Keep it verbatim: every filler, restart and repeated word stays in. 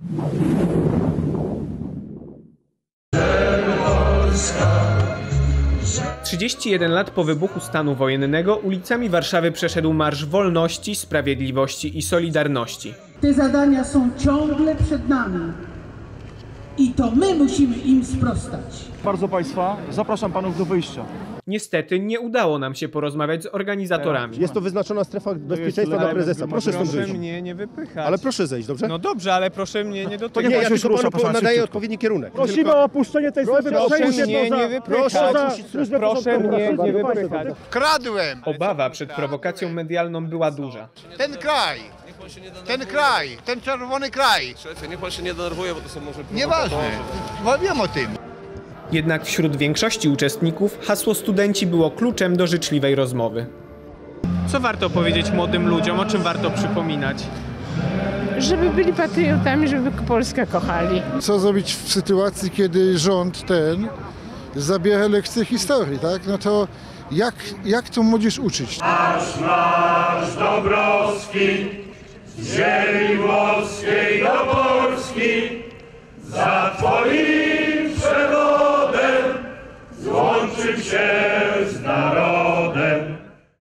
trzydzieści jeden lat po wybuchu stanu wojennego ulicami Warszawy przeszedł Marsz Wolności, Sprawiedliwości i Solidarności. Te zadania są ciągle przed nami i to my musimy im sprostać. Bardzo Państwa zapraszam Panów do wyjścia. Niestety nie udało nam się porozmawiać z organizatorami. Jest to wyznaczona strefa bezpieczeństwa dla prezesa. Proszę stąd Proszę wyjść. mnie nie wypychać. Ale proszę zejść, dobrze? No dobrze, ale proszę mnie nie dotykać. Nie, ja tylko rusza, panu proszę, nadaję szybciutko. odpowiedni kierunek. Prosimy Tylko... o opuszczenie tej strefy. Proszę przejście mnie poza- nie wypychać. poza służbę Proszę porządkową. mnie nie Bardzo Państwa, wypychać. Kradłem! Obawa przed prowokacją medialną była duża. Ten kraj, ten kraj, ten czerwony kraj. Szefie, niech pan się nie denerwuje, bo to są może... Nieważne, bo wiem o tym. Jednak wśród większości uczestników hasło studenci było kluczem do życzliwej rozmowy. Co warto powiedzieć młodym ludziom, o czym warto przypominać? Żeby byli patriotami, żeby Polskę kochali. Co zrobić w sytuacji, kiedy rząd ten zabiera lekcje historii, tak? No to jak, jak tą młodzież uczyć? Marsz, marsz Dąbrowski, z ziemi włoskiej do Polski, za twoimi